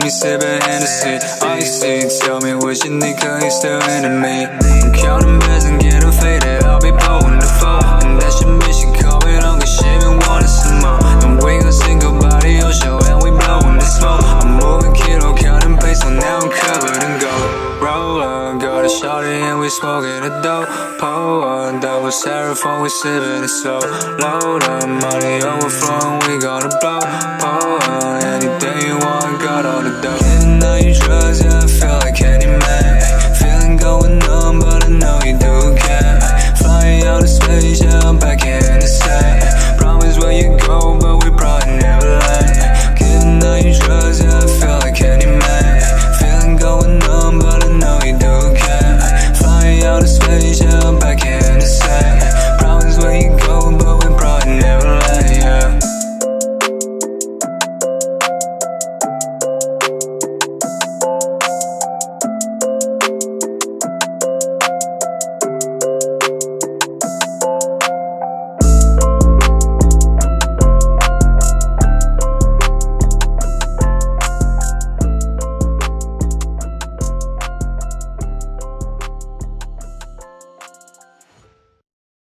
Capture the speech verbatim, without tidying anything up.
me sipping Hennessy. Icy, tell me what you need, cause you still into me. I'm counting bets and getting faded, I'll be blowing the phone. And that shit makes you call me, don't get shit and wanting some more. And we gon' sing about the ocean and we blowing the smoke. I'm moving kiLLa, counting pace, so now I'm covered in gold. Roll on, got a shawty and we smoking a dope. Pull on, double styrofoam, we sipping it so. Load up, money overflowing, we gonna blow. Pull on, anything you want, got all the dope. Getting all you drugs, yeah.